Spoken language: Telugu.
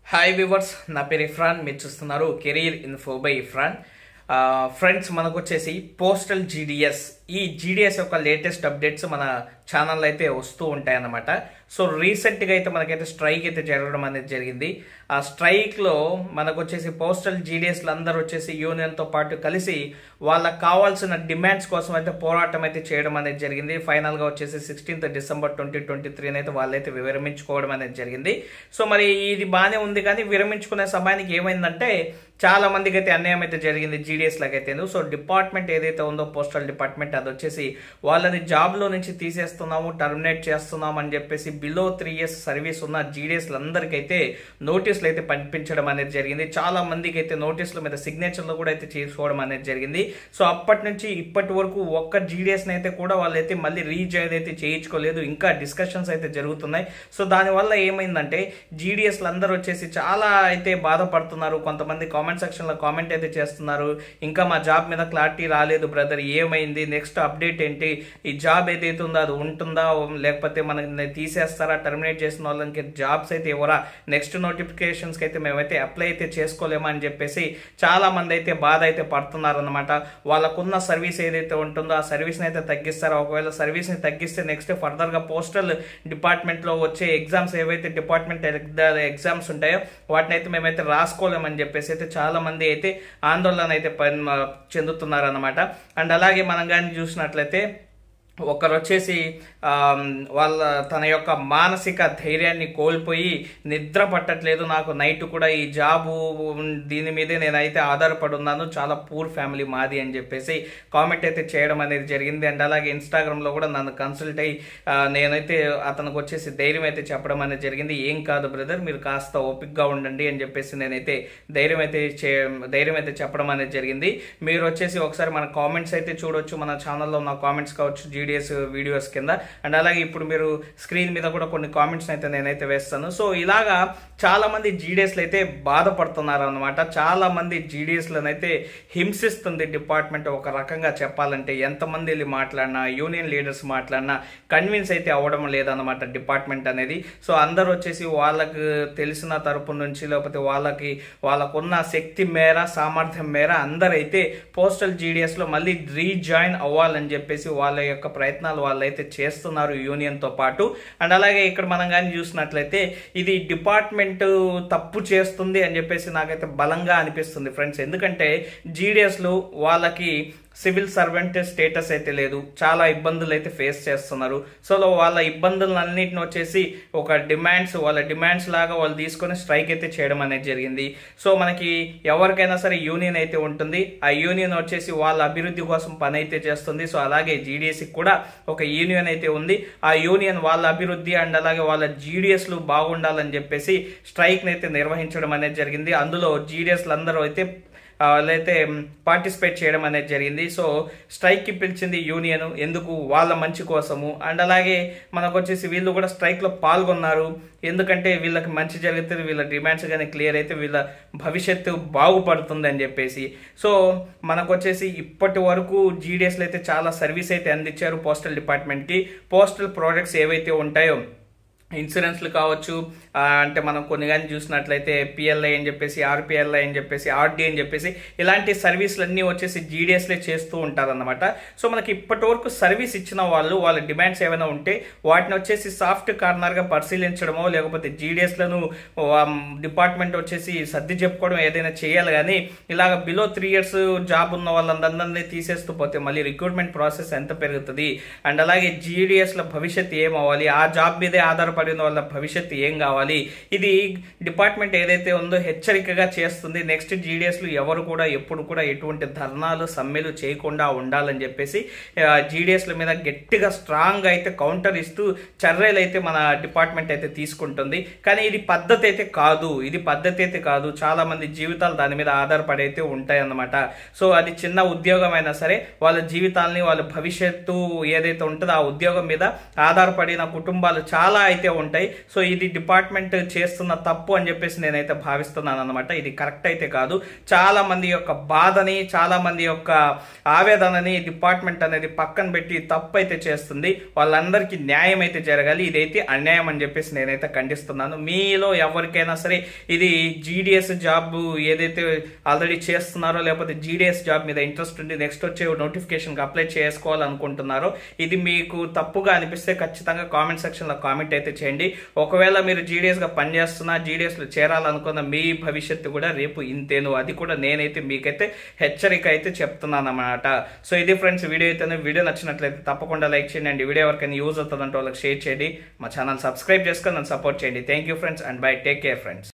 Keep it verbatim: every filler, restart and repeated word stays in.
హాయ్ వ్యూవర్స్, నా పేరు ఇఫ్రాన్. మీరు చూస్తున్నారు career info by Ifran. Friends, మనకు వచ్చేసి పోస్టల్ జీడిఎస్ ఈ జీడిఎస్ యొక్క లేటెస్ట్ అప్డేట్స్ మన ఛానల్లో అయితే వస్తూ ఉంటాయి అన్నమాట. సో రీసెంట్గా అయితే మనకైతే స్ట్రైక్ అయితే జరగడం అనేది జరిగింది. ఆ స్ట్రైక్లో మనకు వచ్చేసి పోస్టల్ జీడిఎస్లు అందరూ వచ్చేసి యూనియన్తో పాటు కలిసి వాళ్ళకి కావాల్సిన డిమాండ్స్ కోసం అయితే పోరాటం అయితే చేయడం అనేది జరిగింది. ఫైనల్గా వచ్చేసి సిక్స్టీన్త్ డిసెంబర్ ట్వంటీ ట్వంటీ త్రీని అయితే వాళ్ళైతే విరమించుకోవడం అనేది జరిగింది. సో మరి ఇది బాగానే ఉంది, కానీ విరమించుకునే సమయానికి ఏమైందంటే చాలా మందికి అయితే అన్యాయం అయితే జరిగింది జీడిఎస్ లాగైతే. సో డిపార్ట్మెంట్ ఏదైతే ఉందో పోస్టల్ డిపార్ట్మెంట్, అది వచ్చేసి వాళ్ళని జాబ్లో నుంచి తీసేస్తున్నాము, టర్మినేట్ చేస్తున్నాము అని చెప్పేసి బిలో త్రీ ఇయర్స్ సర్వీస్ ఉన్న జీడిఎస్లు అందరికైతే నోటీసులు అయితే పంపించడం అనేది జరిగింది. చాలా మందికి అయితే నోటీసుల మీద సిగ్నేచర్లు కూడా అయితే చేసుకోవడం అనేది జరిగింది. సో అప్పటి నుంచి ఇప్పటి వరకు ఒక్క జీడిఎస్ని అయితే కూడా వాళ్ళైతే మళ్ళీ రీజాయిన్ అయితే చేయించుకోలేదు. ఇంకా డిస్కషన్స్ అయితే జరుగుతున్నాయి. సో దానివల్ల ఏమైందంటే జీడిఎస్లు అందరూ వచ్చేసి చాలా అయితే బాధపడుతున్నారు. కొంతమంది కామెంట్ సెక్షన్లో కామెంట్ అయితే చేస్తున్నారు, ఇంకా మా జాబ్ మీద క్లారిటీ రాలేదు బ్రదర్, ఏమైంది, నెక్స్ట్ అప్డేట్ ఏంటి, ఈ జాబ్ ఏదైతే ఉందో అది ఉంటుందా లేకపోతే మనకి తీసేస్తారా, టర్మినేట్ చేసిన వాళ్ళకి జాబ్స్ అయితే ఇవ్వరా, నెక్స్ట్ నోటిఫికేషన్స్కి అయితే మేమైతే అప్లై అయితే చేసుకోలేమా అని చెప్పేసి చాలా మంది అయితే బాధ అయితే పడుతున్నారు అనమాట. వాళ్ళకున్న సర్వీస్ ఏదైతే ఉంటుందో ఆ సర్వీస్ని అయితే తగ్గిస్తారా, ఒకవేళ సర్వీస్ని తగ్గిస్తే నెక్స్ట్ ఫర్దర్గా పోస్టల్ డిపార్ట్మెంట్లో వచ్చే ఎగ్జామ్స్ ఏవైతే డిపార్ట్మెంట్ ఎగ్జామ్స్ ఉంటాయో వాటిని అయితే మేమైతే రాసుకోలేమని చెప్పేసి అయితే చాలా మంది అయితే ఆందోళన అయితే చెందుతున్నారు అనమాట. అండ్ అలాగే మనం కానీ చూసినట్లయితే ఒకరు వచ్చేసి వాళ్ళ తన యొక్క మానసిక ధైర్యాన్ని కోల్పోయి నిద్ర పట్టట్లేదు, నాకు నైట్ కూడా ఈ జాబు దీని మీదే నేనైతే ఆధారపడి ఉన్నాను, చాలా పూర్ ఫ్యామిలీ మాది అని చెప్పేసి కామెంట్ అయితే చేయడం అనేది జరిగింది. అండ్ అలాగే ఇన్స్టాగ్రామ్లో కూడా నన్ను కన్సల్ట్ అయ్యి నేనైతే అతనికి వచ్చేసి ధైర్యం అయితే చెప్పడం అనేది జరిగింది. ఏం కాదు బ్రదర్, మీరు కాస్త ఓపిక్గా ఉండండి అని చెప్పేసి నేనైతే ధైర్యం అయితే చే ధైర్యం అయితే చెప్పడం అనేది జరిగింది. మీరు వచ్చేసి ఒకసారి మన కామెంట్స్ అయితే చూడొచ్చు, మన ఛానల్లో ఉన్న కామెంట్స్ కావచ్చు జీడిఎస్ వీడియోస్ కింద. అండ్ అలాగే ఇప్పుడు మీరు స్క్రీన్ మీద కూడా కొన్ని కామెంట్స్ అయితే నేనైతే వేస్తాను. సో ఇలాగా చాలా మంది జీడిఎస్లు అయితే బాధపడుతున్నారు అనమాట. చాలా మంది జీడిఎస్లను అయితే హింసిస్తుంది డిపార్ట్మెంట్. ఒక రకంగా చెప్పాలంటే ఎంతమంది వెళ్ళి మాట్లాడినా, యూనియన్ లీడర్స్ మాట్లాడినా కన్విన్స్ అయితే అవ్వడం లేదన్నమాట డిపార్ట్మెంట్ అనేది. సో అందరూ వచ్చేసి వాళ్ళకు తెలిసిన తరపు నుంచి లేకపోతే వాళ్ళకి వాళ్ళకున్న శక్తి మేర సామర్థ్యం మేర అందరైతే పోస్టల్ జీడిఎస్లో మళ్ళీ రీజాయిన్ అవ్వాలని చెప్పేసి వాళ్ళ యొక్క ప్రయత్నాలు వాళ్ళైతే చేస్తున్నారు యూనియన్ తో పాటు. అండ్ అలాగే ఇక్కడ మనం కానీ చూసినట్లయితే ఇది డిపార్ట్మెంట్ తప్పు చేస్తుంది అని చెప్పేసి నాకైతే బలంగా అనిపిస్తుంది ఫ్రెండ్స్. ఎందుకంటే జీడిఎస్లు వాళ్ళకి సివిల్ సర్వెంట్ స్టేటస్ అయితే లేదు, చాలా ఇబ్బందులు అయితే ఫేస్ చేస్తున్నారు. సో వాళ్ళ ఇబ్బందులన్నింటిని వచ్చేసి ఒక డిమాండ్స్ వాళ్ళ డిమాండ్స్ లాగా వాళ్ళు తీసుకొని స్ట్రైక్ అయితే చేయడం అనేది జరిగింది. సో మనకి ఎవరికైనా సరే యూనియన్ అయితే ఉంటుంది, ఆ యూనియన్ వచ్చేసి వాళ్ళ అభివృద్ధి కోసం పని అయితే చేస్తుంది. సో అలాగే జీడిఎస్కి కూడా ఒక యూనియన్ అయితే ఉంది. ఆ యూనియన్ వాళ్ళ అభివృద్ధి అండ్ అలాగే వాళ్ళ జీడిఎస్లు బాగుండాలని చెప్పేసి స్ట్రైక్ని అయితే నిర్వహించడం అనేది జరిగింది. అందులో జీడిఎస్లు అందరూ అయితే వాళ్ళైతే పార్టిసిపేట్ చేయడం అనేది జరిగింది. సో స్ట్రైక్కి పిలిచింది యూనియన్, ఎందుకు వాళ్ళ మంచి కోసము. అండ్ అలాగే మనకు వచ్చేసి వీళ్ళు కూడా స్ట్రైక్లో పాల్గొన్నారు, ఎందుకంటే వీళ్ళకి మంచి జరుగుతుంది, వీళ్ళ డిమాండ్స్ కానీ క్లియర్ అయితే వీళ్ళ భవిష్యత్తు బాగుపడుతుంది అని చెప్పేసి. సో మనకు వచ్చేసి ఇప్పటి వరకు జీడిఎస్లు అయితే చాలా సర్వీస్ అయితే అందించారు పోస్టల్ డిపార్ట్మెంట్కి. పోస్టల్ ప్రోడక్ట్స్ ఏవైతే ఉంటాయో ఇన్సూరెన్స్లు కావచ్చు, అంటే మనం కొన్ని కానీ చూసినట్లయితే పిఎల్ఐ అని చెప్పేసి, ఆర్పిఎల్ఐ అని చెప్పేసి, ఆర్డి అని చెప్పేసి ఇలాంటి సర్వీసులన్నీ వచ్చేసి జీడిఎస్లే చేస్తూ ఉంటారన్నమాట. సో మనకి ఇప్పటి వరకు సర్వీస్ ఇచ్చిన వాళ్ళు వాళ్ళ డిమాండ్స్ ఏమైనా ఉంటే వాటిని వచ్చేసి సాఫ్ట్ కార్నర్గా పరిశీలించడమో లేకపోతే జీడిఎస్లను డిపార్ట్మెంట్ వచ్చేసి సర్ది చెప్పుకోవడం ఏదైనా చేయాలి. కానీ ఇలాగ బిలో త్రీ ఇయర్స్ జాబ్ ఉన్న వాళ్ళందరినీ తీసేస్తూ పోతే మళ్ళీ రిక్రూట్మెంట్ ప్రాసెస్ ఎంత పెరుగుతుంది, అండ్ అలాగే జీడిఎస్ల భవిష్యత్తు ఏమవ్వాలి, ఆ జాబ్ మీదే ఆధారపడిన వాళ్ళ భవిష్యత్తు ఏం కావాలి, ఇది డిపార్ట్మెంట్ ఏదైతే ఉందో హెచ్చరికగా చేస్తుంది. నెక్స్ట్ జీడిఎస్లు ఎవరు కూడా ఎప్పుడు కూడా ఎటువంటి ధర్నాలు సమ్మెలు చేయకుండా ఉండాలని చెప్పేసి జీడిఎస్ల మీద గట్టిగా స్ట్రాంగ్ అయితే కౌంటర్ ఇస్తూ చర్యలు అయితే మన డిపార్ట్మెంట్ అయితే తీసుకుంటుంది. కానీ ఇది పద్ధతి అయితే కాదు, ఇది పద్ధతి అయితే కాదు. చాలా మంది జీవితాలు దాని మీద ఆధారపడి అయితే ఉంటాయి అన్నమాట. సో అది చిన్న ఉద్యోగం అయినా సరే వాళ్ళ జీవితాలని వాళ్ళ భవిష్యత్తు ఏదైతే ఉంటుందో ఆ ఉద్యోగం మీద ఆధారపడిన కుటుంబాలు చాలా అయితే అయితే ఉంటాయి. సో ఇది డిపార్ట్మెంట్ చేస్తున్న తప్పు అని చెప్పేసి నేనైతే భావిస్తున్నాను అనమాట. ఇది కరెక్ట్ అయితే కాదు. చాలా మంది యొక్క బాధని, చాలా మంది యొక్క ఆవేదనని డిపార్ట్మెంట్ అనేది పక్కన పెట్టి తప్పు అయితే చేస్తుంది. వాళ్ళందరికీ న్యాయం అయితే జరగాలి. ఇదైతే అన్యాయం అని చెప్పేసి నేనైతే ఖండిస్తున్నాను. మీలో ఎవరికైనా సరే ఇది జీడిఎస్ జాబ్ ఏదైతే ఆల్రెడీ చేస్తున్నారో, లేకపోతే జీడిఎస్ జాబ్ మీద ఇంట్రెస్ట్ ఉండి నెక్స్ట్ వచ్చే నోటిఫికేషన్కి అప్లై చేసుకోవాలనుకుంటున్నారో, ఇది మీకు తప్పుగా అనిపిస్తే ఖచ్చితంగా కామెంట్ సెక్షన్ లో కామెంట్ అయితే చేయండి. ఒకవేళ మీరు జీడిఎస్ గా పనిచేస్తున్నా, జీడిఎస్ లో చేరాలనుకున్న మీ భవిష్యత్తు కూడా రేపు ఇంతేను. అది కూడా నేనైతే మీకైతే హెచ్చరిక అయితే చెప్తున్నాను అన్నమాట. సో ఇది ఫ్రెండ్స్ వీడియో అయితే. వీడియో నచ్చినట్లయితే తప్పకుండా లైక్ చేయండి అండ్ వీడియో ఎవరికైనా యూజ్ అవుతుందంటే వాళ్ళకి షేర్ చేయండి. మా ఛానల్ సబ్స్క్రైబ్ చేసుకొని నన్ను సపోర్ట్ చేయండి. Thank you friends and bye. Take care friends.